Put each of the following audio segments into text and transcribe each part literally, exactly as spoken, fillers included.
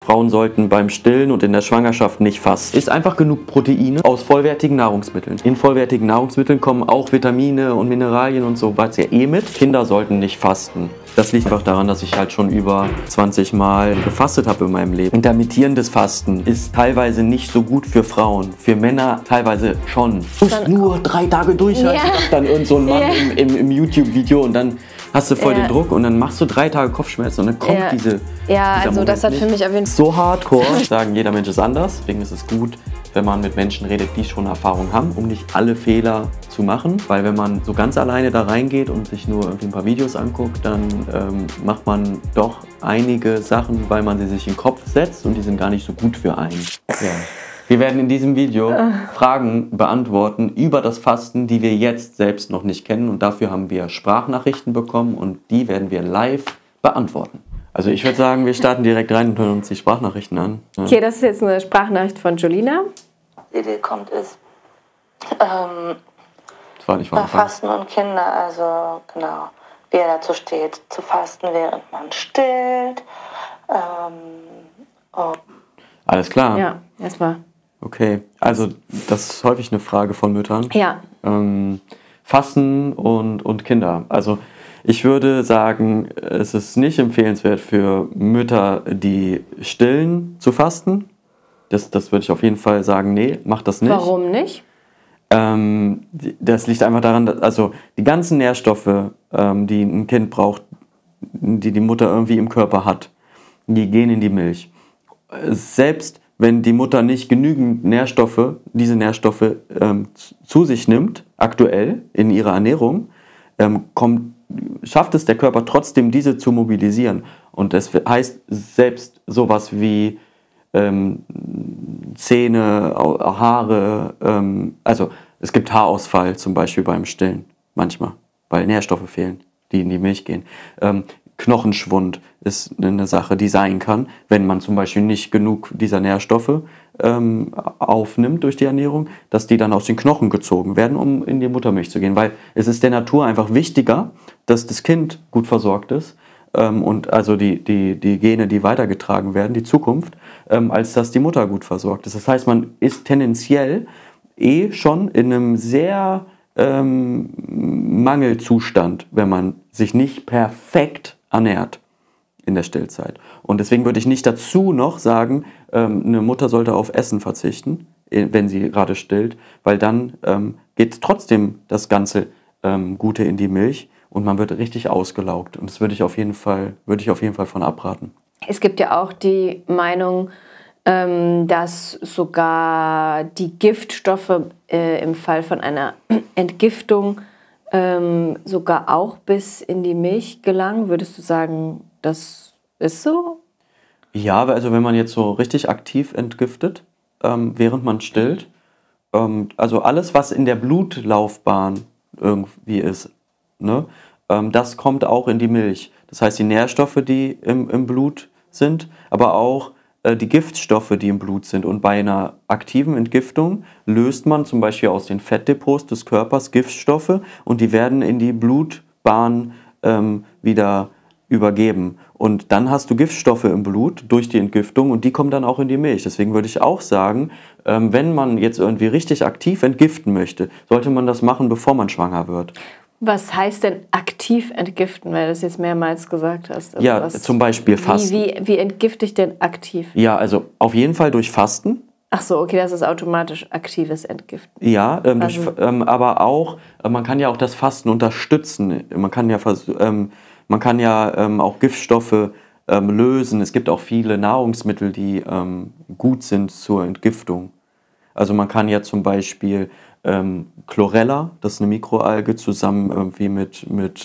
Frauen sollten beim Stillen und in der Schwangerschaft nicht fasten. Ist einfach genug Proteine aus vollwertigen Nahrungsmitteln. In vollwertigen Nahrungsmitteln kommen auch Vitamine und Mineralien und so weiter ja eh mit. Kinder sollten nicht fasten. Das liegt einfach daran, dass ich halt schon über zwanzig Mal gefastet habe in meinem Leben. Intermittierendes Fasten ist teilweise nicht so gut für Frauen. Für Männer teilweise schon. Du musst nur drei Tage durchhalten. Ja. Dann irgend so ein Mann ja. im, im, im YouTube-Video und dann hast du voll ja. den Druck und dann machst du drei Tage Kopfschmerzen und dann kommt ja. diese Ja, also Moment das hat für mich auf jeden Fall... So hardcore. Sagen, jeder Mensch ist anders. Deswegen ist es gut, wenn man mit Menschen redet, die schon Erfahrung haben, um nicht alle Fehler zu machen. Weil wenn man so ganz alleine da reingeht und sich nur irgendwie ein paar Videos anguckt, dann ähm, macht man doch einige Sachen, weil man sie sich in den Kopf setzt und die sind gar nicht so gut für einen. Ja. Wir werden in diesem Video Fragen beantworten über das Fasten, die wir jetzt selbst noch nicht kennen. Und dafür haben wir Sprachnachrichten bekommen und die werden wir live beantworten. Also ich würde sagen, wir starten direkt rein und hören uns die Sprachnachrichten an. Ja. Okay, das ist jetzt eine Sprachnachricht von Julina. Die Idee kommt, ist ähm, das war nicht bei Fasten und Kinder, also genau, wie er dazu steht, zu fasten, während man stillt. Ähm, oh. Alles klar. Ja, erstmal. Okay, also das ist häufig eine Frage von Müttern. Ja. Ähm, Fasten und, und Kinder. Also ich würde sagen, es ist nicht empfehlenswert für Mütter, die stillen, zu fasten. Das, das würde ich auf jeden Fall sagen, nee, mach das nicht. Warum nicht? Ähm, das liegt einfach daran, dass also die ganzen Nährstoffe, ähm, die ein Kind braucht, die die Mutter irgendwie im Körper hat, die gehen in die Milch. Selbst wenn die Mutter nicht genügend Nährstoffe, diese Nährstoffe ähm, zu sich nimmt, aktuell in ihrer Ernährung, ähm, kommt, schafft es der Körper trotzdem, diese zu mobilisieren. Und das heißt, selbst sowas wie ähm, Zähne, Haare, ähm, also es gibt Haarausfall zum Beispiel beim Stillen manchmal, weil Nährstoffe fehlen, die in die Milch gehen. Ähm, Knochenschwund ist eine Sache, die sein kann, wenn man zum Beispiel nicht genug dieser Nährstoffe ähm, aufnimmt durch die Ernährung, dass die dann aus den Knochen gezogen werden, um in die Muttermilch zu gehen. Weil es ist der Natur einfach wichtiger, dass das Kind gut versorgt ist ähm, und also die, die, die Gene, die weitergetragen werden, die Zukunft, ähm, als dass die Mutter gut versorgt ist. Das heißt, man ist tendenziell eh schon in einem sehr ähm, Mangelzustand, wenn man sich nicht perfekt ernährt in der Stillzeit. Und deswegen würde ich nicht dazu noch sagen, ähm, eine Mutter sollte auf Essen verzichten, wenn sie gerade stillt, weil dann ähm, geht trotzdem das ganze ähm, Gute in die Milch und man wird richtig ausgelaugt. Und das würde ich auf jeden Fall, würde ich auf jeden Fall von abraten. Es gibt ja auch die Meinung, ähm, dass sogar die Giftstoffe äh, im Fall von einer Entgiftung Ähm, sogar auch bis in die Milch gelangen. Würdest du sagen, das ist so? Ja, also wenn man jetzt so richtig aktiv entgiftet, ähm, während man stillt, ähm, also alles, was in der Blutlaufbahn irgendwie ist, ne, ähm, das kommt auch in die Milch. Das heißt, die Nährstoffe, die im, im Blut sind, aber auch die Giftstoffe, die im Blut sind. Und bei einer aktiven Entgiftung löst man zum Beispiel aus den Fettdepots des Körpers Giftstoffe und die werden in die Blutbahn ähm, wieder übergeben. Und dann hast du Giftstoffe im Blut durch die Entgiftung und die kommen dann auch in die Milch. Deswegen würde ich auch sagen, ähm, wenn man jetzt irgendwie richtig aktiv entgiften möchte, sollte man das machen, bevor man schwanger wird. Was heißt denn aktiv entgiften, weil du das jetzt mehrmals gesagt hast? Also ja, was, zum Beispiel Fasten. Wie, wie, wie entgifte ich denn aktiv? Ja, also auf jeden Fall durch Fasten. Ach so, okay, das ist automatisch aktives Entgiften. Ja, ähm, also, durch, ähm, aber auch, äh, man kann ja auch das Fasten unterstützen. Man kann ja, ähm, man kann ja ähm, auch Giftstoffe ähm, lösen. Es gibt auch viele Nahrungsmittel, die ähm, gut sind zur Entgiftung. Also man kann ja zum Beispiel ähm, Chlorella, das ist eine Mikroalge, zusammen irgendwie mit, mit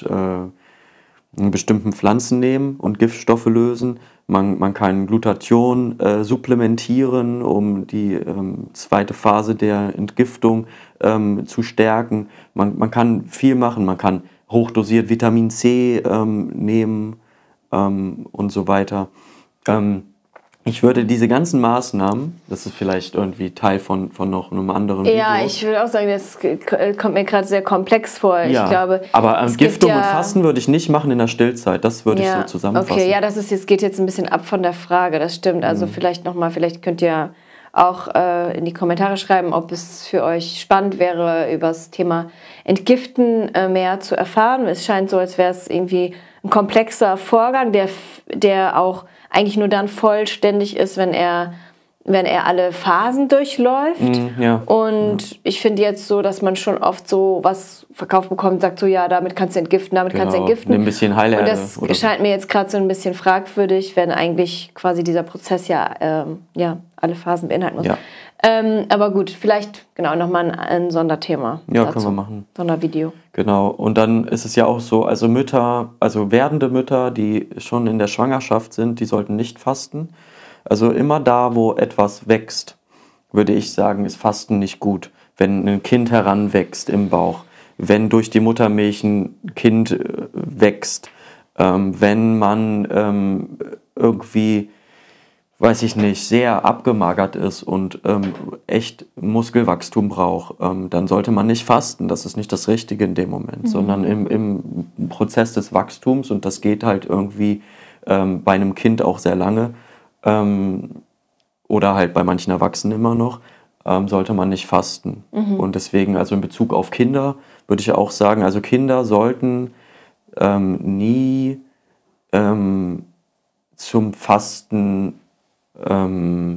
äh, bestimmten Pflanzen nehmen und Giftstoffe lösen. Man, man kann Glutathion äh, supplementieren, um die ähm, zweite Phase der Entgiftung ähm, zu stärken. Man, man kann viel machen, man kann hochdosiert Vitamin C ähm, nehmen ähm, und so weiter. Ähm, ich würde diese ganzen Maßnahmen, das ist vielleicht irgendwie Teil von, von noch einem anderen Video. Ja, ich würde auch sagen, das kommt mir gerade sehr komplex vor. Ja, ich glaube, aber Entgiftung ja, und Fasten würde ich nicht machen in der Stillzeit. Das würde ja, ich so zusammenfassen. Okay, ja, das ist jetzt, geht jetzt ein bisschen ab von der Frage, das stimmt. Also mhm. vielleicht nochmal, vielleicht könnt ihr auch äh, in die Kommentare schreiben, ob es für euch spannend wäre, über das Thema Entgiften äh, mehr zu erfahren. Es scheint so, als wäre es irgendwie ein komplexer Vorgang, der, der auch eigentlich nur dann vollständig ist, wenn er, wenn er alle Phasen durchläuft. Mm, ja. Und ja. ich finde jetzt so, dass man schon oft so was verkauft bekommt, sagt so, ja, damit kannst du entgiften, damit genau. kannst du entgiften. Ein bisschen Heilerde. Und das oder scheint mir jetzt gerade so ein bisschen fragwürdig, wenn eigentlich quasi dieser Prozess ja, ähm, ja alle Phasen beinhalten muss. Ja. Ähm, aber gut, vielleicht genau nochmal ein, ein Sonderthema. Ja, dazu. können wir machen. Sondervideo. Genau. Und dann ist es ja auch so, also Mütter, also werdende Mütter, die schon in der Schwangerschaft sind, die sollten nicht fasten. Also immer da, wo etwas wächst, würde ich sagen, ist Fasten nicht gut. Wenn ein Kind heranwächst im Bauch, wenn durch die Muttermilch ein Kind äh, wächst, ähm, wenn man ähm, irgendwie, weiß ich nicht, sehr abgemagert ist und ähm, echt Muskelwachstum braucht, ähm, dann sollte man nicht fasten. Das ist nicht das Richtige in dem Moment, mhm. sondern im, im Prozess des Wachstums, und das geht halt irgendwie ähm, bei einem Kind auch sehr lange, ähm, oder halt bei manchen Erwachsenen immer noch, ähm, sollte man nicht fasten. Mhm. Und deswegen, also in Bezug auf Kinder, würde ich auch sagen, also Kinder sollten ähm, nie ähm, zum Fasten Ähm,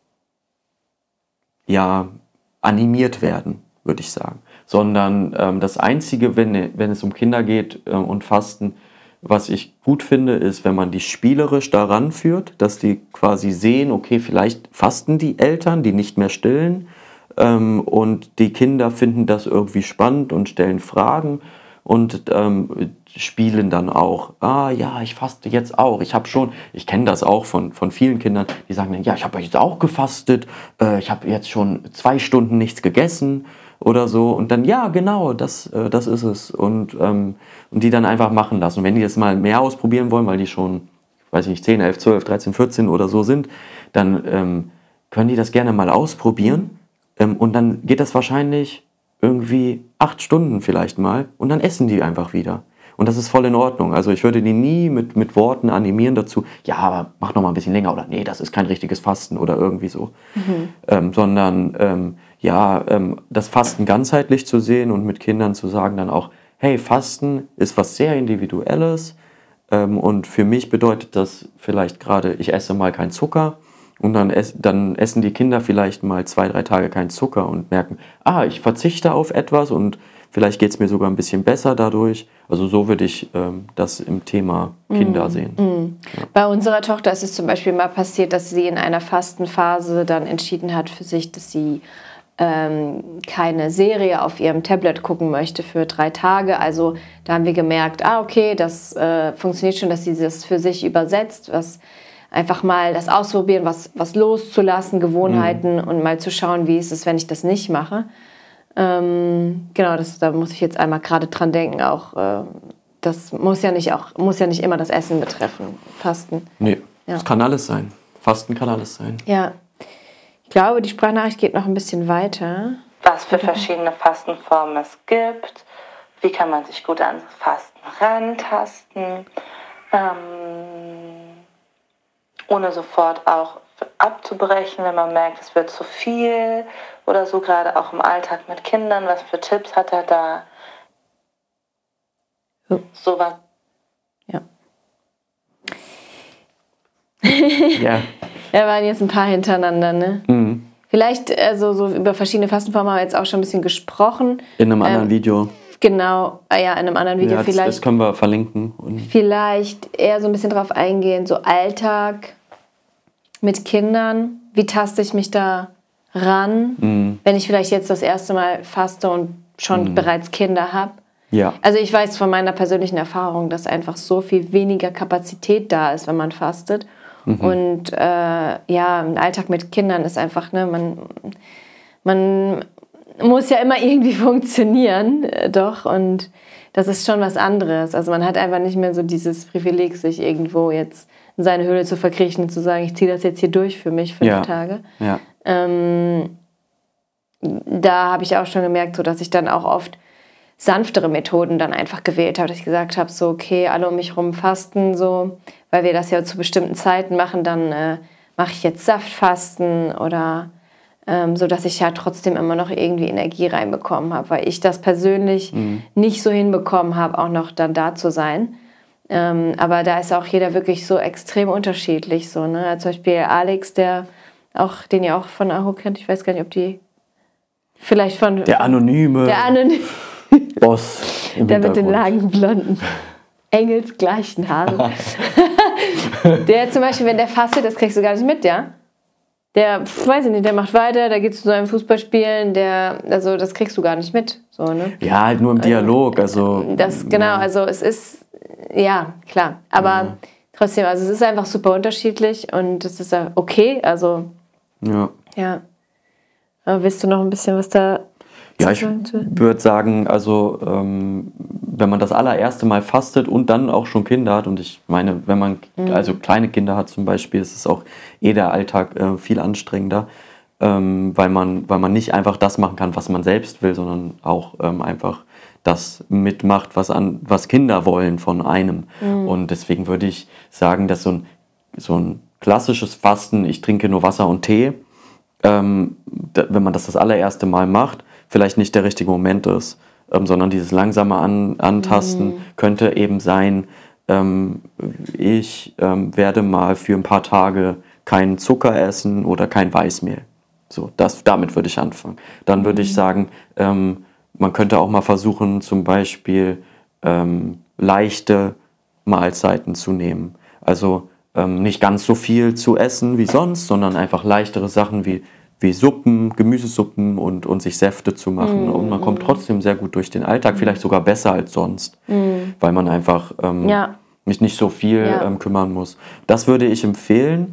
ja, animiert werden, würde ich sagen. Sondern ähm, das Einzige, wenn, wenn es um Kinder geht äh, und Fasten, was ich gut finde, ist, wenn man die spielerisch daran führt, dass die quasi sehen, okay, vielleicht fasten die Eltern, die nicht mehr stillen, ähm, und die Kinder finden das irgendwie spannend und stellen Fragen und ähm, spielen dann auch. Ah ja, ich faste jetzt auch. Ich habe schon, ich kenne das auch von, von vielen Kindern, die sagen dann, ja, ich habe jetzt auch gefastet, äh, ich habe jetzt schon zwei Stunden nichts gegessen oder so. Und dann, ja, genau, das, äh, das ist es. Und, ähm, und die dann einfach machen lassen. Und wenn die jetzt mal mehr ausprobieren wollen, weil die schon, weiß ich nicht, zehn, elf, zwölf, dreizehn, vierzehn oder so sind, dann ähm, können die das gerne mal ausprobieren. Ähm, und dann geht das wahrscheinlich irgendwie acht Stunden vielleicht mal und dann essen die einfach wieder. Und das ist voll in Ordnung. Also ich würde die nie mit, mit Worten animieren dazu, ja, aber mach noch mal ein bisschen länger oder nee, das ist kein richtiges Fasten oder irgendwie so. Mhm. Ähm, sondern ähm, ja, ähm, das Fasten ganzheitlich zu sehen und mit Kindern zu sagen dann auch, hey, Fasten ist was sehr Individuelles ähm, und für mich bedeutet das vielleicht gerade, ich esse mal keinen Zucker. Und dann, ess, dann essen die Kinder vielleicht mal zwei, drei Tage keinen Zucker und merken, ah, ich verzichte auf etwas und vielleicht geht es mir sogar ein bisschen besser dadurch. Also so würde ich ähm, das im Thema Kinder mm, sehen. Mm. Ja. Bei unserer Tochter ist es zum Beispiel mal passiert, dass sie in einer Fastenphase dann entschieden hat für sich, dass sie ähm, keine Serie auf ihrem Tablet gucken möchte für drei Tage. Also da haben wir gemerkt, ah, okay, das äh, funktioniert schon, dass sie das für sich übersetzt, was einfach mal das ausprobieren, was, was loszulassen, Gewohnheiten mhm. und mal zu schauen, wie ist es, wenn ich das nicht mache. Ähm, genau, das, da muss ich jetzt einmal gerade dran denken, auch äh, das muss ja nicht auch muss ja nicht immer das Essen betreffen, Fasten. Nee, ja. Das kann alles sein. Fasten kann alles sein. Ja, ich glaube, die Sprachnachricht geht noch ein bisschen weiter. Was für verschiedene Fastenformen es gibt, wie kann man sich gut an Fasten rantasten, ähm, ohne sofort auch abzubrechen, wenn man merkt, es wird zu viel oder so, gerade auch im Alltag mit Kindern. Was für Tipps hat er da? Oh. Sowas. Ja. Ja. Da waren jetzt ein paar hintereinander, ne? Mhm. Vielleicht, also so über verschiedene Fastenformen haben wir jetzt auch schon ein bisschen gesprochen. In einem anderen ähm, Video. Genau, ah ja, in einem anderen Video ja, das, vielleicht. Das können wir verlinken. Und vielleicht eher so ein bisschen drauf eingehen, so Alltag mit Kindern. Wie taste ich mich da ran, mm. wenn ich vielleicht jetzt das erste Mal faste und schon mm. bereits Kinder habe? Ja. Also ich weiß von meiner persönlichen Erfahrung, dass einfach so viel weniger Kapazität da ist, wenn man fastet. Mhm. Und äh, ja, ein Alltag mit Kindern ist einfach, ne, man, man muss ja immer irgendwie funktionieren, äh, doch. Und das ist schon was anderes. Also man hat einfach nicht mehr so dieses Privileg, sich irgendwo jetzt in seine Höhle zu verkriechen und zu sagen, ich ziehe das jetzt hier durch für mich, fünf ja. Tage. Ja. Ähm, da habe ich auch schon gemerkt, so, dass ich dann auch oft sanftere Methoden dann einfach gewählt habe, dass ich gesagt habe, so okay, alle um mich rum fasten, so, weil wir das ja zu bestimmten Zeiten machen, dann äh, mache ich jetzt Saftfasten oder ähm, so, dass ich ja trotzdem immer noch irgendwie Energie reinbekommen habe, weil ich das persönlich mhm. nicht so hinbekommen habe, auch noch dann da zu sein. Ähm, aber da ist auch jeder wirklich so extrem unterschiedlich, so, ne? Zum Beispiel Alex, der auch, den ihr auch von Aho kennt, ich weiß gar nicht, ob die vielleicht von... Der Anonyme. Der Anonyme. Boss im Der mit den Hintergrund. langen, blonden, engelsgleichen Haaren. Der zum Beispiel, wenn der fastet, das kriegst du gar nicht mit, ja? Der, pf, weiß ich nicht, der macht weiter, der geht zu seinem Fußballspielen, der, also das kriegst du gar nicht mit, so, ne? Ja, halt nur im Dialog, also... Das, genau, also es ist, ja, klar, aber ja. trotzdem, also es ist einfach super unterschiedlich und es ist ja okay, also... Ja. Ja. Aber willst du noch ein bisschen was da... Ja, ich würde sagen, also ähm, wenn man das allererste Mal fastet und dann auch schon Kinder hat, und ich meine, wenn man mhm. also kleine Kinder hat zum Beispiel, ist es auch eh der Alltag äh, viel anstrengender, ähm, weil man, weil man nicht einfach das machen kann, was man selbst will, sondern auch ähm, einfach das mitmacht, was, an, was Kinder wollen von einem. Mhm. Und deswegen würde ich sagen, dass so ein, so ein klassisches Fasten, ich trinke nur Wasser und Tee, ähm, da, wenn man das das allererste Mal macht, vielleicht nicht der richtige Moment ist, ähm, sondern dieses langsame An Antasten mhm. könnte eben sein, ähm, ich ähm, werde mal für ein paar Tage keinen Zucker essen oder kein Weißmehl. So, das, damit würde ich anfangen. Dann würde mhm. ich sagen, ähm, man könnte auch mal versuchen, zum Beispiel ähm, leichte Mahlzeiten zu nehmen. Also ähm, nicht ganz so viel zu essen wie sonst, sondern einfach leichtere Sachen wie wie Suppen, Gemüsesuppen und, und sich Säfte zu machen. Mm, und man kommt trotzdem sehr gut durch den Alltag, mm. vielleicht sogar besser als sonst, mm. weil man einfach ähm, ja. mich nicht so viel ja. ähm, kümmern muss. Das würde ich empfehlen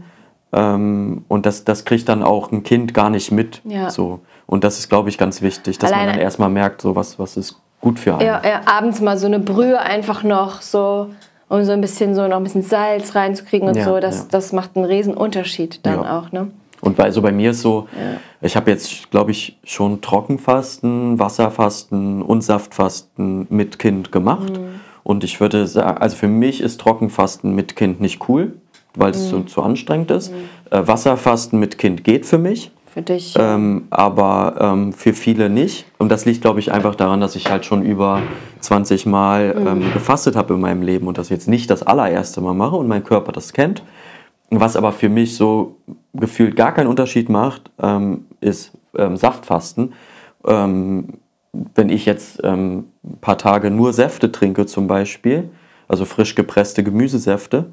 ähm, und das, das kriegt dann auch ein Kind gar nicht mit. Ja. So. Und das ist, glaube ich, ganz wichtig, dass Alleine. man dann erstmal merkt, so was, was ist gut für einen. Ja, ja, abends mal so eine Brühe einfach noch so, um so ein bisschen so noch ein bisschen Salz reinzukriegen und ja, so. Das, ja. das macht einen riesen Unterschied dann ja. auch, ne? Und bei, also bei mir ist so, ja. ich habe jetzt, glaube ich, schon Trockenfasten, Wasserfasten und Saftfasten mit Kind gemacht. Mhm. Und ich würde sagen, also für mich ist Trockenfasten mit Kind nicht cool, weil es mhm. zu, zu anstrengend ist. Mhm. Äh, Wasserfasten mit Kind geht für mich. Für dich. Ähm, aber ähm, für viele nicht. Und das liegt, glaube ich, einfach daran, dass ich halt schon über zwanzig Mal mhm. ähm, gefastet habe in meinem Leben und das jetzt nicht das allererste Mal mache und mein Körper das kennt. Was aber für mich so gefühlt gar keinen Unterschied macht, ähm, ist ähm, Saftfasten. Ähm, wenn ich jetzt ähm, ein paar Tage nur Säfte trinke zum Beispiel, also frisch gepresste Gemüsesäfte,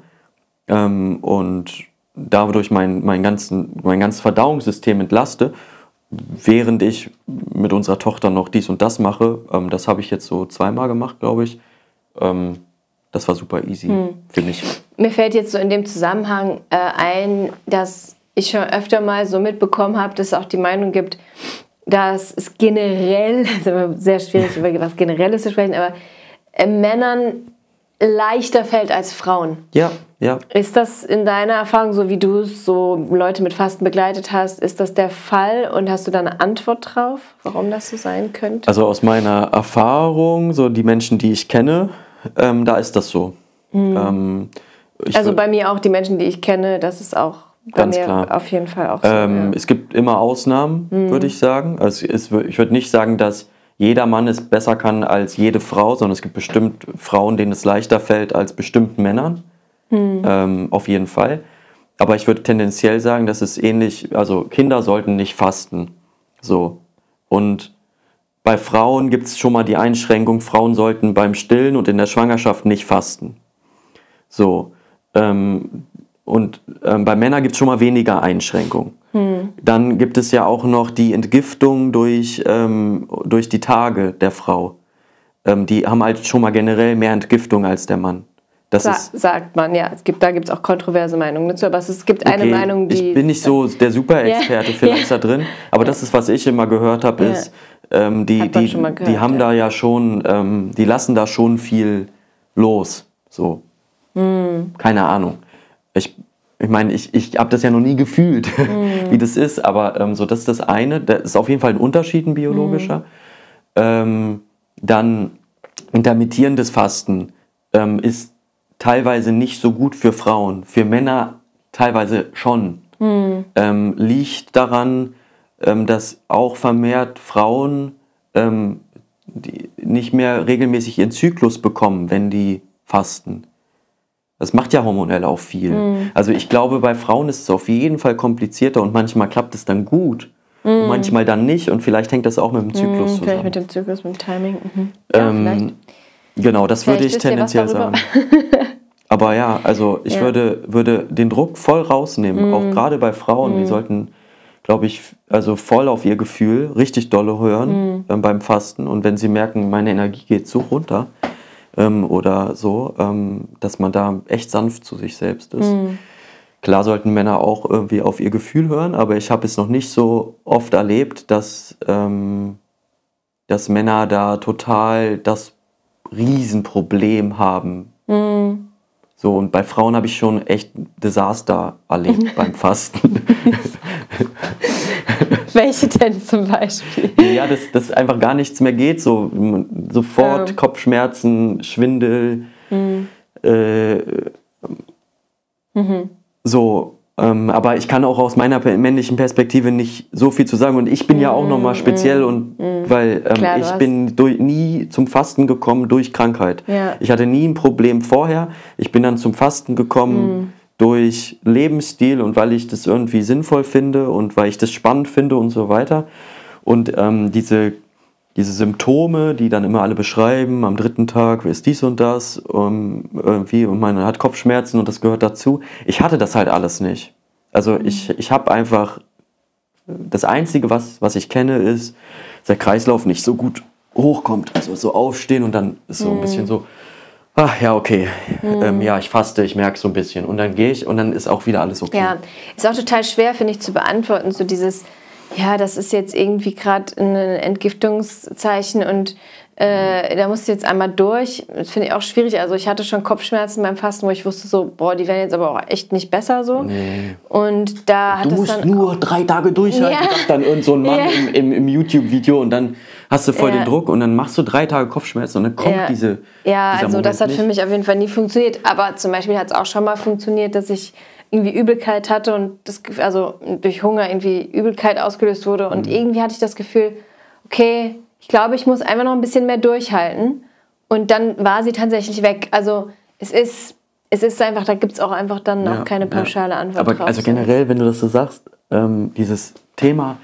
ähm, und dadurch mein, mein, ganzen, mein ganzes Verdauungssystem entlaste, während ich mit unserer Tochter noch dies und das mache, ähm, das habe ich jetzt so zweimal gemacht, glaube ich, ähm, das war super easy hm. für mich. Mir fällt jetzt so in dem Zusammenhang äh, ein, dass ich schon öfter mal so mitbekommen habe, dass es auch die Meinung gibt, dass es generell, es ist immer sehr schwierig über was Generelles zu sprechen, aber äh, Männern leichter fällt als Frauen. Ja, ja. Ist das in deiner Erfahrung, so wie du so Leute mit Fasten begleitet hast, ist das der Fall und hast du da eine Antwort drauf, warum das so sein könnte? Also aus meiner Erfahrung, so die Menschen, die ich kenne, ähm, da ist das so. Mhm. Ähm, also bei mir auch, die Menschen, die ich kenne, das ist auch bei ganz mir klar. auf jeden Fall auch so. Ähm, ja. Es gibt immer Ausnahmen, mhm. würde ich sagen. Also es, ich würde nicht sagen, dass jeder Mann es besser kann als jede Frau, sondern es gibt bestimmt Frauen, denen es leichter fällt als bestimmten Männern. Mhm. Ähm, auf jeden Fall. Aber ich würde tendenziell sagen, dass es ähnlich, also Kinder sollten nicht fasten. So. Und bei Frauen gibt es schon mal die Einschränkung, Frauen sollten beim Stillen und in der Schwangerschaft nicht fasten. So. Ähm, und ähm, bei Männern gibt es schon mal weniger Einschränkungen. Hm. Dann gibt es ja auch noch die Entgiftung durch, ähm, durch die Tage der Frau. Ähm, die haben halt schon mal generell mehr Entgiftung als der Mann. Das Sa ist, sagt man, ja. Es gibt, da gibt es auch kontroverse Meinungen dazu, aber es gibt eine okay, Meinung, die... Ich bin nicht so der Super-Experte ja. vielleicht ja. da drin, aber ja. das ist, was ich immer gehört habe, ist, ja. ähm, die, die, gehört, die haben ja. da ja schon, ähm, die lassen da schon viel los. So. Hm. Keine Ahnung. ich, ich meine, ich, ich habe das ja noch nie gefühlt, mm. wie das ist, aber ähm, so, das ist das eine. Das ist auf jeden Fall ein Unterschied, ein biologischer. Mm. Ähm, dann intermittierendes Fasten ähm, ist teilweise nicht so gut für Frauen, für Männer teilweise schon. Mm. Ähm, liegt daran, ähm, dass auch vermehrt Frauen ähm, die nicht mehr regelmäßig ihren Zyklus bekommen, wenn die fasten. Das macht ja hormonell auch viel. Mm. Also ich glaube, bei Frauen ist es auf jeden Fall komplizierter und manchmal klappt es dann gut mm. und manchmal dann nicht und vielleicht hängt das auch mit dem Zyklus mm, zusammen. Vielleicht mit dem Zyklus, mit dem Timing. Mhm. Ja, ähm, vielleicht. Genau, das vielleicht würde ich tendenziell sagen. Aber ja, also ich ja. würde, würde den Druck voll rausnehmen, mm. auch gerade bei Frauen, mm. die sollten, glaube ich, also voll auf ihr Gefühl richtig dolle hören mm. ähm, beim Fasten und wenn sie merken, meine Energie geht so runter, Ähm, oder so, ähm, dass man da echt sanft zu sich selbst ist. Mhm. Klar sollten Männer auch irgendwie auf ihr Gefühl hören, aber ich habe es noch nicht so oft erlebt, dass, ähm, dass Männer da total das Riesenproblem haben. Mhm. So, und bei Frauen habe ich schon echt ein Desaster erlebt beim Fasten. Welche denn zum Beispiel? Ja, dass, dass einfach gar nichts mehr geht. So, sofort ja. Kopfschmerzen, Schwindel. Mhm. Äh, mhm. So, ähm, aber ich kann auch aus meiner männlichen Perspektive nicht so viel zu sagen. Und ich bin mhm. ja auch nochmal speziell, mhm. und mhm. weil ähm, Klar, ich bin durch, nie zum Fasten gekommen durch Krankheit. Ja. Ich hatte nie ein Problem vorher. Ich bin dann zum Fasten gekommen. Mhm. durch Lebensstil und weil ich das irgendwie sinnvoll finde und weil ich das spannend finde und so weiter. Und ähm, diese, diese Symptome, die dann immer alle beschreiben, am dritten Tag ist dies und das, um, irgendwie, und man hat Kopfschmerzen und das gehört dazu. Ich hatte das halt alles nicht. Also ich, ich habe einfach, das Einzige, was, was ich kenne, ist, dass der Kreislauf nicht so gut hochkommt. Also so aufstehen und dann ist so ein bisschen so, ach ja, okay, mhm. ähm, ja, ich faste, ich merke so ein bisschen. Und dann gehe ich und dann ist auch wieder alles okay. Ja, ist auch total schwer, finde ich, zu beantworten. So dieses, ja, das ist jetzt irgendwie gerade ein Entgiftungszeichen und äh, da musst du jetzt einmal durch. Das finde ich auch schwierig. Also ich hatte schon Kopfschmerzen beim Fasten, wo ich wusste so, boah, die werden jetzt aber auch echt nicht besser so. Nee. Und da hat du es musst dann nur drei Tage durchhalten, ja. sagt dann irgend so ein Mann ja. im, im, im YouTube-Video und dann hast du voll ja. den Druck und dann machst du drei Tage Kopfschmerzen und dann kommt ja. diese Ja, also Moment das hat nicht. Für mich auf jeden Fall nie funktioniert. Aber zum Beispiel hat es auch schon mal funktioniert, dass ich irgendwie Übelkeit hatte und das, also durch Hunger irgendwie Übelkeit ausgelöst wurde. Und mhm. irgendwie hatte ich das Gefühl, okay, ich glaube, ich muss einfach noch ein bisschen mehr durchhalten. Und dann war sie tatsächlich weg. Also es ist, es ist einfach, da gibt es auch einfach dann ja, auch keine pauschale Antwort aber drauf. Also generell, wenn du das so sagst, ähm, dieses Thema,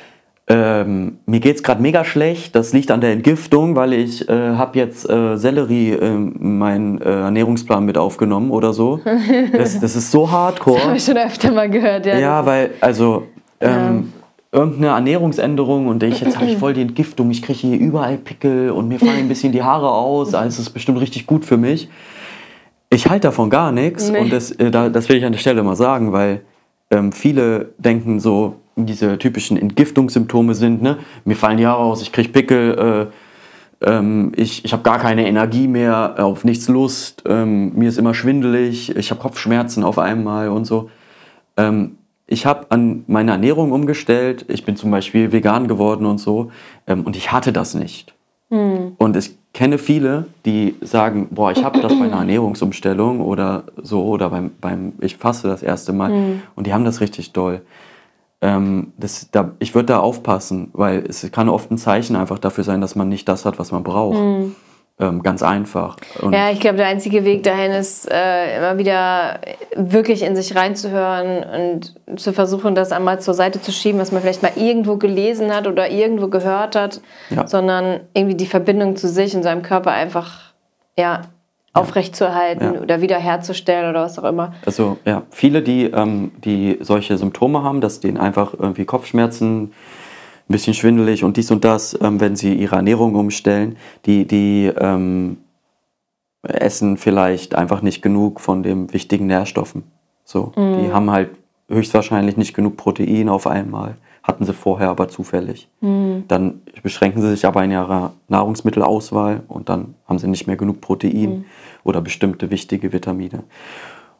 ähm, mir geht es gerade mega schlecht, das liegt an der Entgiftung, weil ich äh, habe jetzt äh, Sellerie in meinen äh, Ernährungsplan mit aufgenommen oder so. Das, das ist so hardcore. Das habe ich schon öfter mal gehört. Ja, ja weil, also... Ähm, ja. irgendeine Ernährungsänderung und ich, jetzt habe ich voll die Entgiftung, ich kriege hier überall Pickel und mir fallen ein bisschen die Haare aus, also es ist bestimmt richtig gut für mich. Ich halte davon gar nichts nee. und das, äh, das will ich an der Stelle mal sagen, weil ähm, viele denken so, diese typischen Entgiftungssymptome sind, ne, mir fallen die Haare aus, ich kriege Pickel, äh, ähm, ich, ich habe gar keine Energie mehr, auf nichts Lust, ähm, mir ist immer schwindelig, ich habe Kopfschmerzen auf einmal und so. Ähm, Ich habe an meine Ernährung umgestellt, ich bin zum Beispiel vegan geworden und so, ähm, und ich hatte das nicht. Hm. Und ich kenne viele, die sagen, boah, ich habe das bei einer Ernährungsumstellung oder so, oder beim, beim ich faste das erste Mal, hm. und die haben das richtig doll. Ähm, das, da, ich würde da aufpassen, weil es kann oft ein Zeichen einfach dafür sein, dass man nicht das hat, was man braucht. Hm. Ähm, ganz einfach. Und ja, ich glaube, der einzige Weg dahin ist, äh, immer wieder wirklich in sich reinzuhören und zu versuchen, das einmal zur Seite zu schieben, was man vielleicht mal irgendwo gelesen hat oder irgendwo gehört hat, ja. sondern irgendwie die Verbindung zu sich und seinem Körper einfach ja, aufrechtzuerhalten ja. oder wiederherzustellen oder was auch immer. Also ja, viele, die, ähm, die solche Symptome haben, dass denen einfach irgendwie Kopfschmerzen, ein bisschen schwindelig und dies und das, ähm, wenn sie ihre Ernährung umstellen, die, die ähm, essen vielleicht einfach nicht genug von den wichtigen Nährstoffen. So, mm. Die haben halt höchstwahrscheinlich nicht genug Protein auf einmal, hatten sie vorher aber zufällig. Mm. Dann beschränken sie sich aber in ihrer Nahrungsmittelauswahl und dann haben sie nicht mehr genug Protein mm. oder bestimmte wichtige Vitamine.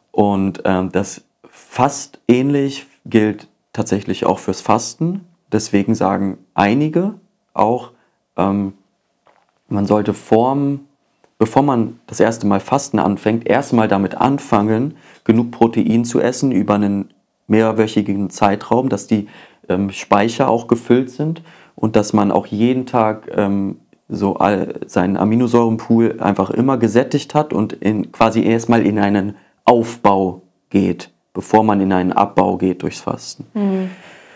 Und ähm, das fast ähnlich gilt tatsächlich auch fürs Fasten. Deswegen sagen einige auch, ähm, man sollte vorm, bevor man das erste Mal Fasten anfängt, erstmal damit anfangen, genug Protein zu essen über einen mehrwöchigen Zeitraum, dass die ähm, Speicher auch gefüllt sind und dass man auch jeden Tag ähm, so all, seinen Aminosäurenpool einfach immer gesättigt hat und in, quasi erstmal in einen Aufbau geht, bevor man in einen Abbau geht durchs Fasten. Mhm.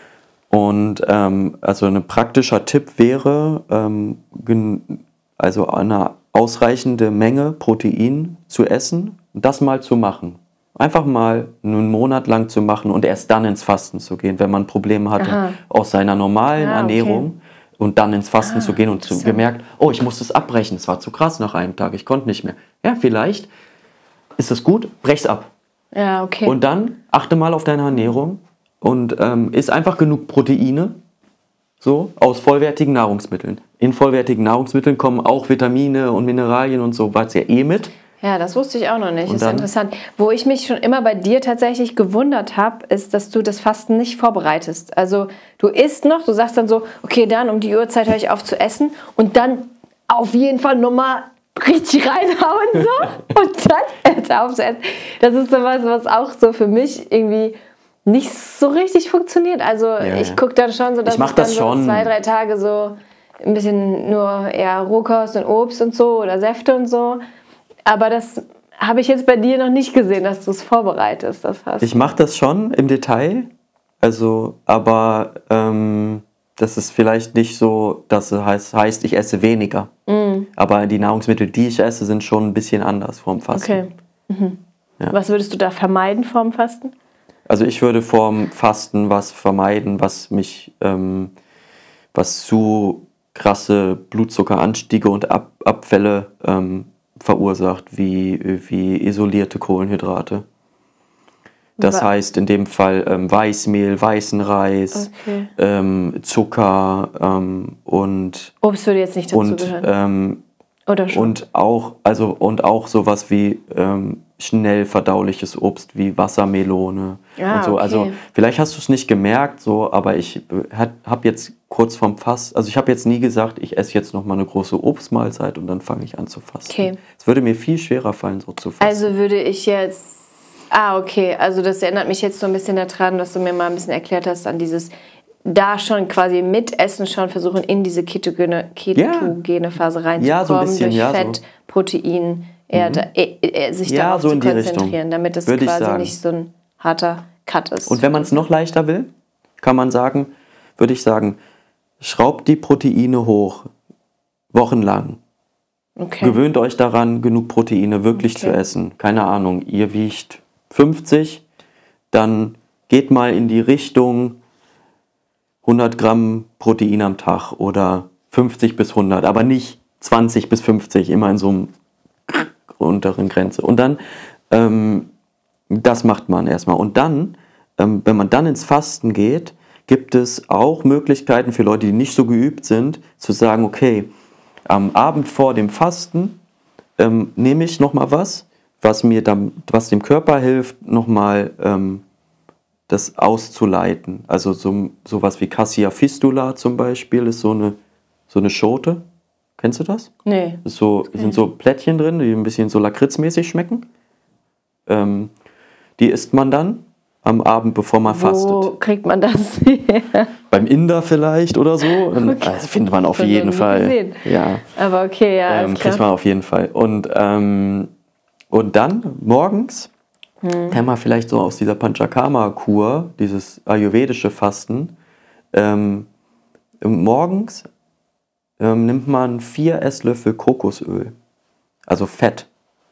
Und ähm, also ein praktischer Tipp wäre, ähm, gen- also eine ausreichende Menge Protein zu essen und das mal zu machen. Einfach mal einen Monat lang zu machen und erst dann ins Fasten zu gehen, wenn man Probleme hatte Aha. aus seiner normalen Ah, okay. Ernährung und dann ins Fasten Ah, zu gehen und zu, interessant. gemerkt, oh, ich muss das abbrechen, es war zu krass nach einem Tag, ich konnte nicht mehr. Ja, vielleicht ist es gut, brech's ab. Ja, okay. Und dann achte mal auf deine Ernährung und ähm, isst einfach genug Proteine, so, aus vollwertigen Nahrungsmitteln. In vollwertigen Nahrungsmitteln kommen auch Vitamine und Mineralien und so weiter ja eh mit. Ja, das wusste ich auch noch nicht. Und Ist dann- interessant. Wo ich mich schon immer bei dir tatsächlich gewundert habe, ist, dass du das Fasten nicht vorbereitest. Also du isst noch, du sagst dann so, okay, dann um die Uhrzeit höre ich auf zu essen und dann auf jeden Fall nochmal richtig reinhauen so und dann hört er auf zu essen. Das ist sowas, was auch so für mich irgendwie nicht so richtig funktioniert. Also Ja, ich ja. gucke dann schon so, dass Ich mach ich dann das so schon. zwei, drei Tage so ein bisschen nur eher Rohkost und Obst und so oder Säfte und so. Aber das habe ich jetzt bei dir noch nicht gesehen, dass du es vorbereitest, das Fasten. Ich mache das schon im Detail, also, aber ähm, das ist vielleicht nicht so, dass es heißt, heißt ich esse weniger. Mm. Aber die Nahrungsmittel, die ich esse, sind schon ein bisschen anders vorm Fasten. Okay. Mhm. Ja. Was würdest du da vermeiden vorm Fasten? Also ich würde vorm Fasten was vermeiden, was mich, ähm, was zu krasse Blutzuckeranstiege und Ab Abfälle ähm, verursacht, wie, wie isolierte Kohlenhydrate. Das Wa- heißt in dem Fall ähm, Weißmehl, weißen Reis, Okay. ähm, Zucker ähm, und, Obst würde jetzt nicht dazu und, gehören. ähm, Oder schon? und auch also und auch sowas wie ähm, schnell verdauliches Obst wie Wassermelone Ah, und so. okay. Also vielleicht hast du es nicht gemerkt, so, aber ich habe jetzt kurz vorm Fasten, also ich habe jetzt nie gesagt, ich esse jetzt noch mal eine große Obstmahlzeit und dann fange ich an zu fasten. Okay. Es würde mir viel schwerer fallen, so zu fasten. Also würde ich jetzt... Ah, okay. Also das erinnert mich jetzt so ein bisschen daran, dass du mir mal ein bisschen erklärt hast, an dieses da schon quasi mit Essen schon versuchen, in diese ketogene, ketogene Phase reinzukommen, Ja, so ein bisschen, durch ja, so. Fett, Protein, eher da, äh, äh, sich Ja, darauf so zu in die konzentrieren, Richtung, damit es würde ich quasi sagen. nicht so ein harter Cut ist. Und wenn man es noch leichter will, kann man sagen, würde ich sagen, schraubt die Proteine hoch, wochenlang. okay. Gewöhnt euch daran, genug Proteine wirklich Okay. zu essen. Keine Ahnung, ihr wiegt fünfzig, dann geht mal in die Richtung hundert Gramm Protein am Tag oder fünfzig bis hundert, aber nicht zwanzig bis fünfzig, immer in so einem unteren Grenze. Und dann, ähm, das macht man erstmal. Und dann, ähm, wenn man dann ins Fasten geht, gibt es auch Möglichkeiten für Leute, die nicht so geübt sind, zu sagen, okay, am Abend vor dem Fasten ähm, nehme ich nochmal was, was mir dann, was dem Körper hilft, nochmal ähm, das auszuleiten. Also so sowas wie Cassia Fistula zum Beispiel ist so eine, so eine Schote. Kennst du das? Nee. Ist so, sind so Plättchen drin, die ein bisschen so lakritzmäßig schmecken. Ähm, die isst man dann am Abend, bevor man Wo fastet. kriegt man das her? Beim Inder vielleicht oder so. Und, Das findet man auf Hab ich jeden noch nie Fall. gesehen. Ja. Aber okay, ja, Ähm, alles kriegt klar. man auf jeden Fall. Und, ähm, und dann morgens Hm. kann man vielleicht so aus dieser Panchakarma-Kur, dieses ayurvedische Fasten, ähm, morgens ähm, nimmt man vier Esslöffel Kokosöl, also Fett.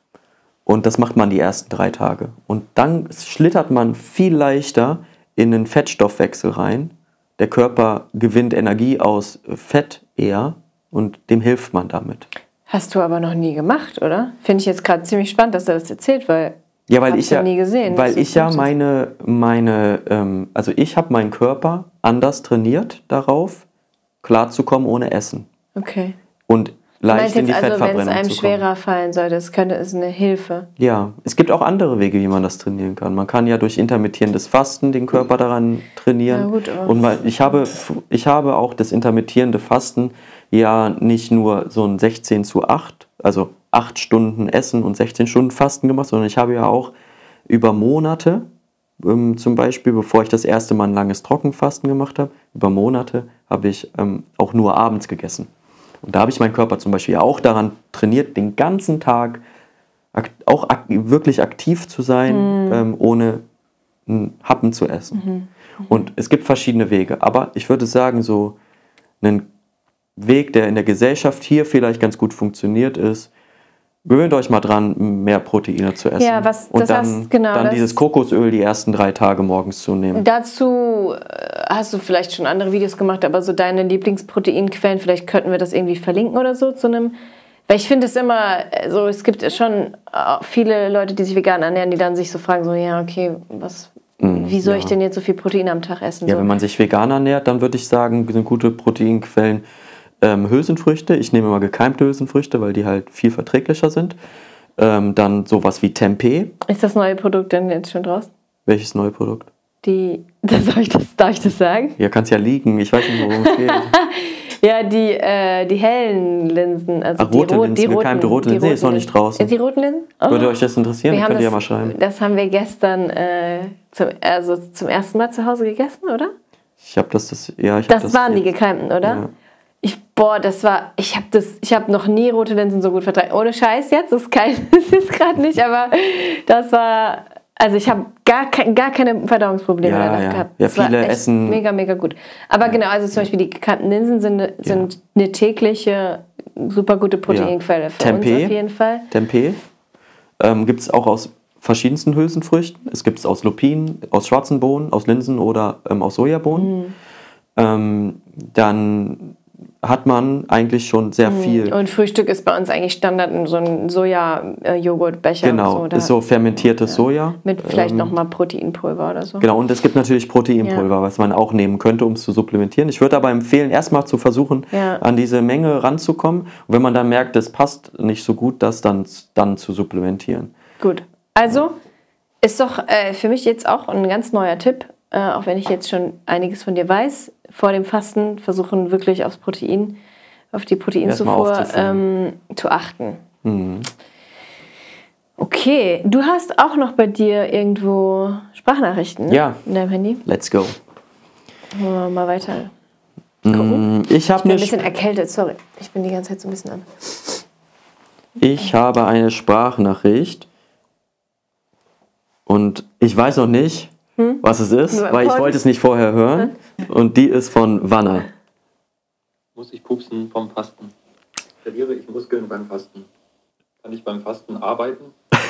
Und das macht man die ersten drei Tage. Und dann schlittert man viel leichter in den Fettstoffwechsel rein. Der Körper gewinnt Energie aus Fett eher und dem hilft man damit. Hast du aber noch nie gemacht, oder? Finde ich jetzt gerade ziemlich spannend, dass er das erzählt, weil Ja, weil hab's ich ja, nie gesehen. weil dass du ich das ja machst. meine, meine ähm, also ich habe meinen Körper anders trainiert darauf, klarzukommen ohne Essen. Okay. Und leicht in die also, Fettverbrennung wenn es einem zu kommen. schwerer fallen sollte, das könnte ist eine Hilfe. Ja, es gibt auch andere Wege, wie man das trainieren kann. Man kann ja durch intermittierendes Fasten den Körper daran trainieren. Ja, gut, aber- und weil ich habe, ich habe auch das intermittierende Fasten ja nicht nur so ein sechzehn zu acht, also acht Stunden Essen und sechzehn Stunden Fasten gemacht, sondern ich habe ja auch über Monate, ähm, zum Beispiel, bevor ich das erste Mal ein langes Trockenfasten gemacht habe, über Monate habe ich ähm, auch nur abends gegessen. Und da habe ich meinen Körper zum Beispiel auch daran trainiert, den ganzen Tag ak auch ak wirklich aktiv zu sein, mhm. ähm, ohne einen Happen zu essen. Mhm. Mhm. Und es gibt verschiedene Wege. Aber ich würde sagen, so einen Weg, der in der Gesellschaft hier vielleicht ganz gut funktioniert, ist, gewöhnt euch mal dran, mehr Proteine zu essen. Ja, was, und das dann, heißt, genau, dann dieses Kokosöl die ersten drei Tage morgens zu nehmen. Dazu hast du vielleicht schon andere Videos gemacht, aber so deine Lieblingsproteinquellen, vielleicht könnten wir das irgendwie verlinken oder so zu einem. Weil ich finde es immer so, es gibt schon viele Leute, die sich vegan ernähren, die dann sich so fragen, so ja, okay, was, mm, wie soll ja. ich denn jetzt so viel Protein am Tag essen? Ja, so. Wenn man sich vegan ernährt, dann würde ich sagen, sind gute Proteinquellen Ähm, Hülsenfrüchte, ich nehme immer gekeimte Hülsenfrüchte, weil die halt viel verträglicher sind. Ähm, dann sowas wie Tempeh. Ist das neue Produkt denn jetzt schon draußen? Welches neue Produkt? Die, das, darf, ich das, darf ich das sagen? Ja, kann es ja liegen, ich weiß nicht, worum es geht. Ja, die, äh, die hellen Linsen. Also Ach, rote die, Linsen, die roten, gekeimte rote Linsen, nee, ist noch nicht draußen. Die roten Linsen? Oh. Würde euch das interessieren? Wir Könnt ihr das, ja mal schreiben. Das haben wir gestern äh, zum, also zum ersten Mal zu Hause gegessen, oder? Ich habe das, das, ja, ich hab Das, das waren jetzt. die gekeimten, oder? Ja. Ich, boah, das war, ich habe das, ich habe noch nie rote Linsen so gut vertragen. Ohne Scheiß jetzt, das ist kein, das ist gerade nicht, aber das war, also ich habe gar, gar keine Verdauungsprobleme Ja, danach ja. gehabt. Ja, Das war viele echt essen- mega, mega gut. Aber genau, also zum Beispiel die gekeimten Linsen sind, sind eine tägliche, super gute Proteinquelle für Tempeh. uns auf jeden Fall. Tempeh ähm, gibt es auch aus verschiedensten Hülsenfrüchten. Es gibt es aus Lupinen, aus schwarzen Bohnen, aus Linsen oder ähm, aus Sojabohnen. Mhm. Ähm, dann hat man eigentlich schon sehr viel. Und Frühstück ist bei uns eigentlich Standard in so einem Soja-Joghurtbecher. Genau, so, da- ist so fermentiertes Soja. Mit vielleicht ähm, nochmal Proteinpulver oder so. Genau, und es gibt natürlich Proteinpulver, Ja. was man auch nehmen könnte, um es zu supplementieren. Ich würde aber empfehlen, erstmal zu versuchen, Ja. an diese Menge ranzukommen. Und wenn man dann merkt, das passt nicht so gut, das dann, dann zu supplementieren. Gut. Also ist doch äh, für mich jetzt auch ein ganz neuer Tipp, äh, auch wenn ich jetzt schon einiges von dir weiß, vor dem Fasten versuchen wirklich aufs Protein, auf die Proteinzufuhr Erstmal aufzufüllen. ähm, zu achten. Mhm. Okay, du hast auch noch bei dir irgendwo Sprachnachrichten, ne? Ja. In deinem Handy. Let's go. Wollen wir mal weiter. Mm, Ich Ich habe bin ein eine, bisschen erkältet, sorry. Ich bin die ganze Zeit so ein bisschen an. ich habe eine Sprachnachricht und ich weiß noch nicht, was es ist, Nur weil ich von- wollte es nicht vorher hören. Und die ist von Wanna. Muss ich pupsen vom Fasten? Verliere ich Muskeln beim Fasten? Kann ich beim Fasten arbeiten?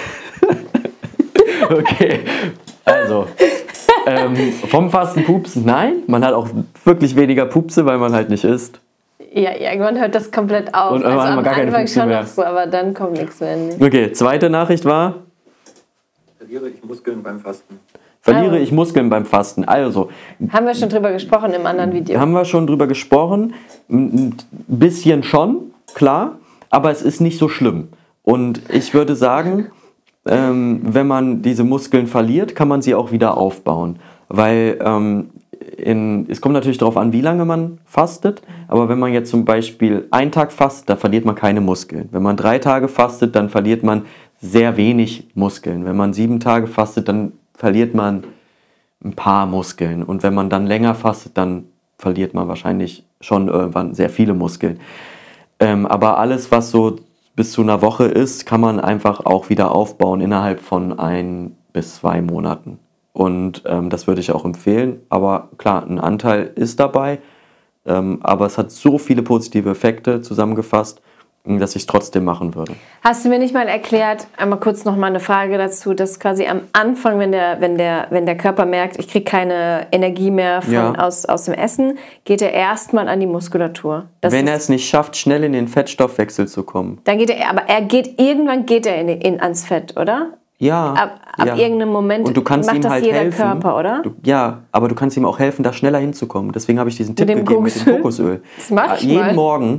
Okay, also ähm, vom Fasten pupsen, nein. Man hat auch wirklich weniger Pupse, weil man halt nicht isst. Ja, irgendwann hört das komplett auf. Und irgendwann hat man am gar keine Anfang Pupse schon mehr. noch so, aber dann kommt nichts mehr. Okay, zweite Nachricht war, Verliere ich Muskeln beim Fasten? verliere Oh. ich Muskeln beim Fasten. Also, Haben wir schon drüber gesprochen im anderen Video. haben wir schon drüber gesprochen. Ein bisschen schon, klar, aber es ist nicht so schlimm. Und ich würde sagen, ähm, wenn man diese Muskeln verliert, kann man sie auch wieder aufbauen. Weil ähm, in, es kommt natürlich darauf an, wie lange man fastet. Aber wenn man jetzt zum Beispiel einen Tag fastet, da verliert man keine Muskeln. Wenn man drei Tage fastet, dann verliert man sehr wenig Muskeln. Wenn man sieben Tage fastet, dann verliert man ein paar Muskeln. Und wenn man dann länger fastet, dann verliert man wahrscheinlich schon irgendwann sehr viele Muskeln. Ähm, aber alles, was so bis zu einer Woche ist, kann man einfach auch wieder aufbauen innerhalb von ein bis zwei Monaten. Und ähm, das würde ich auch empfehlen. Aber klar, ein Anteil ist dabei. Ähm, aber es hat so viele positive Effekte zusammengefasst, dass ich es trotzdem machen würde. Hast du mir nicht mal erklärt, einmal kurz noch mal eine Frage dazu, dass quasi am Anfang, wenn der, wenn der, wenn der Körper merkt, ich kriege keine Energie mehr von, Ja. aus, aus dem Essen, geht er erstmal an die Muskulatur. Das Wenn er ist, es nicht schafft, schnell in den Fettstoffwechsel zu kommen. dann geht er, aber er geht, irgendwann geht er in, in, ans Fett, oder? Ja. Ab, ab ja. irgendeinem Moment Und du kannst macht ihm das halt jeder helfen. Körper, oder? Du, ja, aber du kannst ihm auch helfen, da schneller hinzukommen. Deswegen habe ich diesen Tipp dem gegeben mit dem Kokosöl? Kokosöl. Das mach ich Jeden mal. Morgen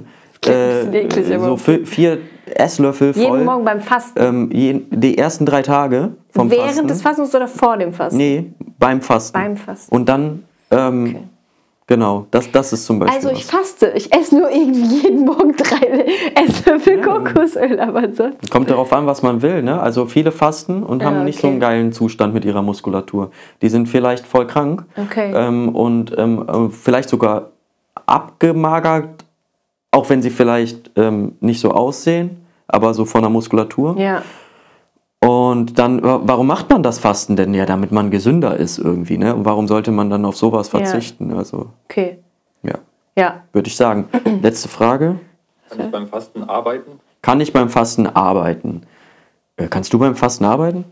äh, eklig, aber so vi- vier Esslöffel voll. jeden Morgen beim Fasten? Ähm, je, die ersten drei Tage vom Während Fasten. des Fastens oder vor dem Fasten? Nee, beim Fasten. Beim Fasten. Und dann, ähm, Okay. genau, das, das ist zum Beispiel Also ich was. faste. Ich esse nur irgendwie jeden Morgen drei Esslöffel Kokosöl, aber sonst. Kommt darauf an, was man will, ne? Also viele fasten und Ja, haben nicht so okay. einen geilen Zustand mit ihrer Muskulatur. Die sind vielleicht voll krank Okay. ähm, und ähm, äh, vielleicht sogar abgemagert, auch wenn sie vielleicht ähm, nicht so aussehen, aber so von der Muskulatur. Ja. Und dann, wa- warum macht man das Fasten denn? Ja, damit man gesünder ist irgendwie, ne? Und warum sollte man dann auf sowas Ja. verzichten? Also, Okay. ja, Ja. würde ich sagen. Letzte Frage. Kann ich beim Fasten arbeiten? Kann ich beim Fasten arbeiten? Äh, kannst du beim Fasten arbeiten?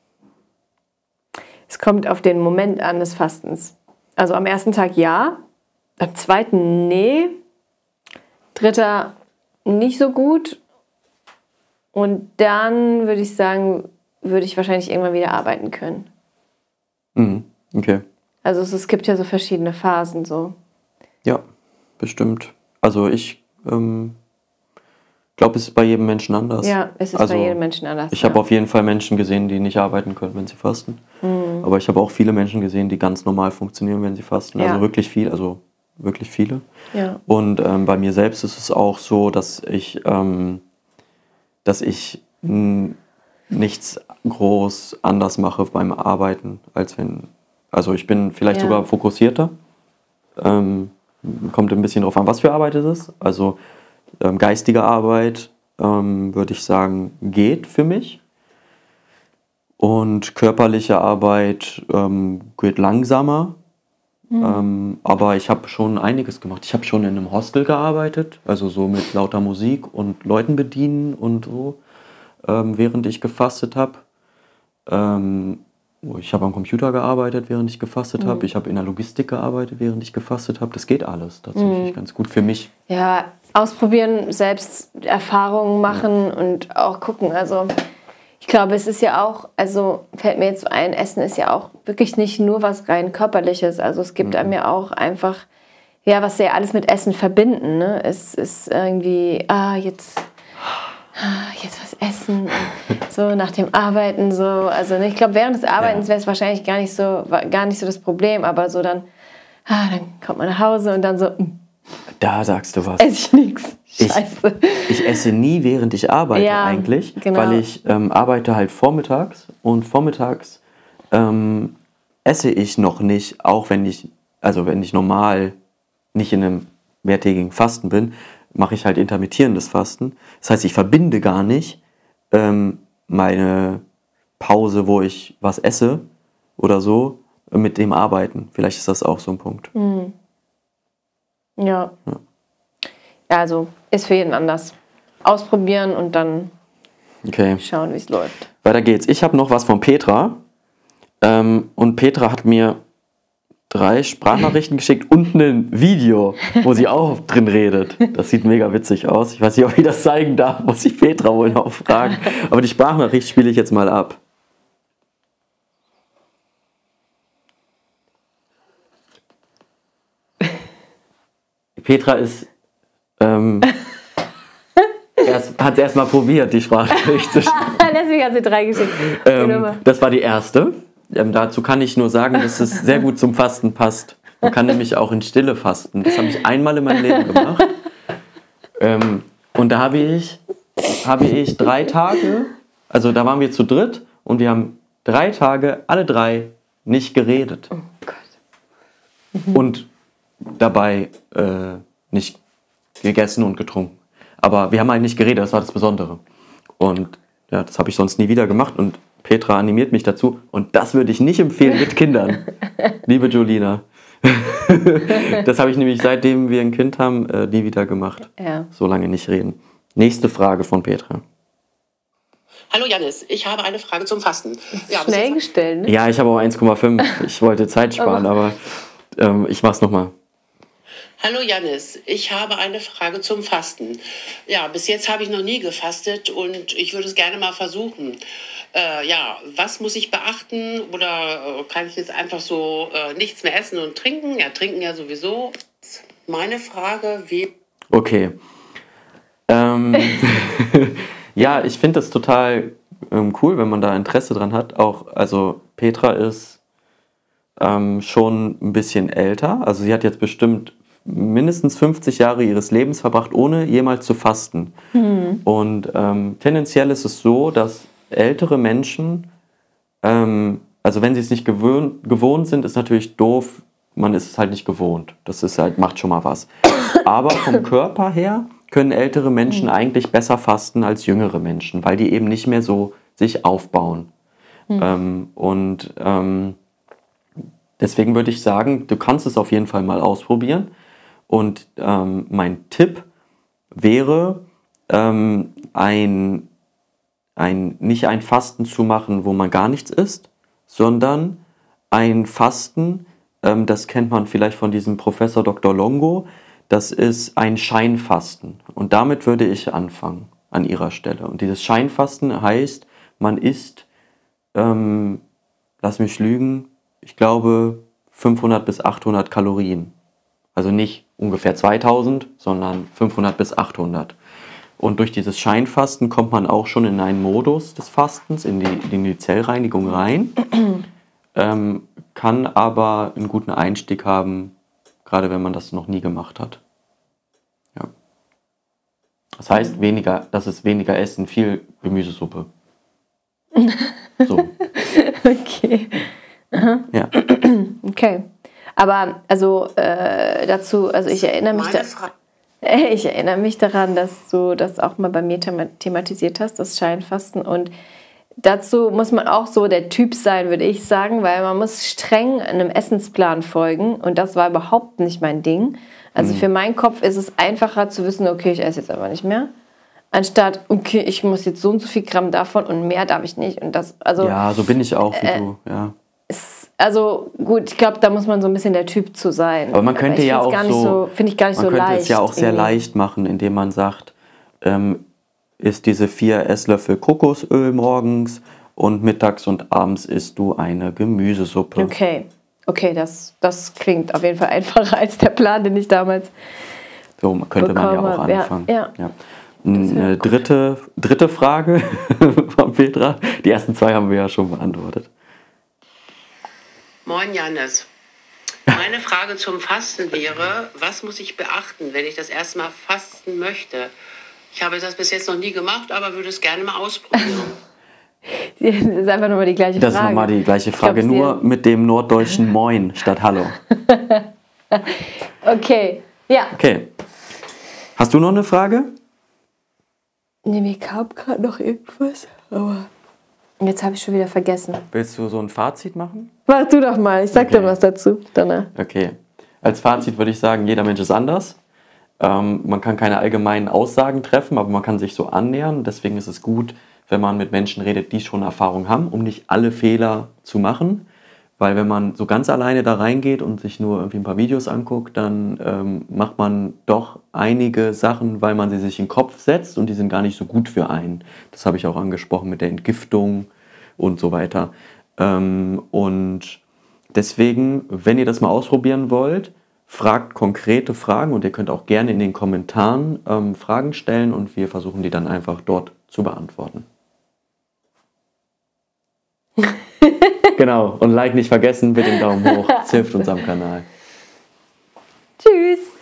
Es kommt auf den Moment an des Fastens. Also am ersten Tag ja, am zweiten nee, dritter nicht so gut. Und dann würde ich sagen, würde ich wahrscheinlich irgendwann wieder arbeiten können. Mhm. Okay. Also es, es gibt ja so verschiedene Phasen so. Ja, bestimmt. Also ich ähm, glaube, es ist bei jedem Menschen anders. Ja, es ist also, bei jedem Menschen anders. Ich ja. habe auf jeden Fall Menschen gesehen, die nicht arbeiten können, wenn sie fasten. Mhm. Aber ich habe auch viele Menschen gesehen, die ganz normal funktionieren, wenn sie fasten. Ja. Also wirklich viel, also wirklich viele. Ja. Und ähm, bei mir selbst ist es auch so, dass ich, ähm, dass ich mh, nichts groß anders mache beim Arbeiten, als wenn, also ich bin vielleicht Ja. sogar fokussierter. Ähm, kommt ein bisschen drauf an, was für Arbeit es ist. Also ähm, geistige Arbeit, ähm, würde ich sagen, geht für mich. Und körperliche Arbeit ähm, geht langsamer. Ähm, aber ich habe schon einiges gemacht. Ich habe schon in einem Hostel gearbeitet, also so mit lauter Musik und Leuten bedienen und so, ähm, während ich gefastet habe. Ähm, ich habe am Computer gearbeitet, während ich gefastet habe. Ich habe in der Logistik gearbeitet, während ich gefastet habe. Das geht alles tatsächlich ganz gut für mich. Ja, ausprobieren, selbst Erfahrungen machen und auch gucken. Also ich glaube, es ist ja auch, also fällt mir jetzt so ein, Essen ist ja auch wirklich nicht nur was rein Körperliches. Also es gibt einem ja auch einfach, ja, was wir alles mit Essen verbinden. Ne? Es ist irgendwie, ah, jetzt, ah, jetzt was essen. Und so nach dem Arbeiten so. Also ne, ich glaube, während des Arbeitens wäre es wahrscheinlich gar nicht so, gar nicht so das Problem. Aber so dann, ah, dann kommt man nach Hause und dann so, mm, Da sagst du was. esse ich nichts. Scheiße. Ich esse nie, während ich arbeite Ja, eigentlich, genau. weil ich ähm, arbeite halt vormittags und vormittags ähm, esse ich noch nicht, auch wenn ich, also wenn ich normal nicht in einem mehrtägigen Fasten bin, mache ich halt intermittierendes Fasten. Das heißt, ich verbinde gar nicht ähm, meine Pause, wo ich was esse oder so, mit dem Arbeiten. Vielleicht ist das auch so ein Punkt. Ja. Ja, also ist für jeden anders. Ausprobieren und dann Okay. schauen, wie es läuft. Weiter geht's. Ich habe noch was von Petra. Ähm, und Petra hat mir drei Sprachnachrichten geschickt und ein Video, wo sie auch drin redet. Das sieht mega witzig aus. Ich weiß nicht, ob ich das zeigen darf, muss ich Petra wohl noch fragen. Aber die Sprachnachricht spiele ich jetzt mal ab. Petra ist ähm, erst, hat es erstmal probiert, die Sprachnachricht zu schicken. Deswegen hat sie drei geschickt. Ähm, das war die erste. Ähm, dazu kann ich nur sagen, dass es sehr gut zum Fasten passt. Man kann nämlich auch in Stille fasten. Das habe ich einmal in meinem Leben gemacht. Ähm, und da habe ich, habe ich drei Tage, also da waren wir zu dritt und wir haben drei Tage, alle drei, nicht geredet. Oh Gott. Und dabei äh, nicht gegessen und getrunken. Aber wir haben halt nicht geredet, das war das Besondere. Und ja, das habe ich sonst nie wieder gemacht und Petra animiert mich dazu. Und das würde ich nicht empfehlen mit Kindern, liebe Jolina. Das habe ich nämlich seitdem wir ein Kind haben, äh, nie wieder gemacht. Ja. So lange nicht reden. Nächste Frage von Petra. Hallo Jannis, ich habe eine Frage zum Fasten. Ja, bis Schnell jetzt- gestellt, ne? Ja, ich habe auch eins Komma fünf. Ich wollte Zeit sparen, aber ähm, ich mach's nochmal. Hallo Jannis, ich habe eine Frage zum Fasten. Ja, bis jetzt habe ich noch nie gefastet und ich würde es gerne mal versuchen. Äh, ja, was muss ich beachten oder äh, kann ich jetzt einfach so äh, nichts mehr essen und trinken? Ja, trinken ja sowieso. Meine Frage, wie... Okay. Ähm, ja, ich finde das total ähm, cool, wenn man da Interesse dran hat. Auch, also Petra ist ähm, schon ein bisschen älter. Also sie hat jetzt bestimmt mindestens fünfzig Jahre ihres Lebens verbracht, ohne jemals zu fasten. Mhm. Und ähm, tendenziell ist es so, dass ältere Menschen, ähm, also wenn sie es nicht gewöhnt, gewohnt sind, ist natürlich doof, man ist es halt nicht gewohnt. Das ist halt, macht schon mal was. Aber vom Körper her können ältere Menschen mhm. eigentlich besser fasten als jüngere Menschen, weil die eben nicht mehr so sich aufbauen. Mhm. Ähm, und ähm, deswegen würde ich sagen, du kannst es auf jeden Fall mal ausprobieren. Und ähm, mein Tipp wäre, ähm, ein, ein, nicht ein Fasten zu machen, wo man gar nichts isst, sondern ein Fasten, ähm, das kennt man vielleicht von diesem Professor Doktor Longo, das ist ein Scheinfasten. Und damit würde ich anfangen an ihrer Stelle. Und dieses Scheinfasten heißt, man isst, ähm, lass mich lügen, ich glaube fünfhundert bis achthundert Kalorien. Also nicht ungefähr zweitausend, sondern fünfhundert bis achthundert. Und durch dieses Scheinfasten kommt man auch schon in einen Modus des Fastens, in die, in die Zellreinigung rein, ähm, kann aber einen guten Einstieg haben, gerade wenn man das noch nie gemacht hat. Ja. Das heißt, weniger, das ist weniger Essen, viel Gemüsesuppe. So. Okay. Aha. Ja. Okay. Aber also äh, dazu, also ich erinnere mich, da, ich erinnere mich daran, dass du das auch mal bei mir thematisiert hast, das Scheinfasten. Und dazu muss man auch so der Typ sein, würde ich sagen, weil man muss streng einem Essensplan folgen. Und das war überhaupt nicht mein Ding. Also mhm. für meinen Kopf ist es einfacher zu wissen, okay, ich esse jetzt aber nicht mehr. Anstatt, okay, ich muss jetzt so und so viel Gramm davon und mehr darf ich nicht. Und das, also, ja, so bin ich auch wie äh, du, ja. Ist, also gut, ich glaube, da muss man so ein bisschen der Typ zu sein. Aber man könnte ja auch gar nicht so, so finde ich gar nicht man so könnte leicht. es ja auch sehr irgendwie. leicht machen, indem man sagt, ähm, isst diese vier Esslöffel Kokosöl morgens und mittags und abends isst du eine Gemüsesuppe. Okay, okay, das, das klingt auf jeden Fall einfacher als der Plan, den ich damals So könnte man ja auch habe. anfangen. Ja, ja. Ja. Eine dritte, dritte Frage von Petra. Die ersten zwei haben wir ja schon beantwortet. Moin Jannis. Meine Frage zum Fasten wäre, was muss ich beachten, wenn ich das erste Mal fasten möchte? Ich habe das bis jetzt noch nie gemacht, aber würde es gerne mal ausprobieren. Das ist einfach nochmal die gleiche Das Frage. ist nochmal die gleiche Frage, glaub, nur mit dem norddeutschen Moin statt Hallo. Okay, ja. Okay. Hast du noch eine Frage? Nee, mir kam gerade noch irgendwas, aber jetzt habe ich schon wieder vergessen. Willst du so ein Fazit machen? Mach du doch mal, ich sag Okay. dir was dazu danach. Okay. Als Fazit würde ich sagen, jeder Mensch ist anders. Ähm, man kann keine allgemeinen Aussagen treffen, aber man kann sich so annähern. Deswegen ist es gut, wenn man mit Menschen redet, die schon Erfahrung haben, um nicht alle Fehler zu machen. Weil wenn man so ganz alleine da reingeht und sich nur irgendwie ein paar Videos anguckt, dann ähm, macht man doch einige Sachen, weil man sie sich in den Kopf setzt und die sind gar nicht so gut für einen. Das habe ich auch angesprochen mit der Entgiftung und so weiter. Ähm, und deswegen, wenn ihr das mal ausprobieren wollt, fragt konkrete Fragen und ihr könnt auch gerne in den Kommentaren ähm, Fragen stellen und wir versuchen die dann einfach dort zu beantworten. Genau, und Like nicht vergessen, bitte den Daumen hoch, das hilft uns am Kanal. Tschüss!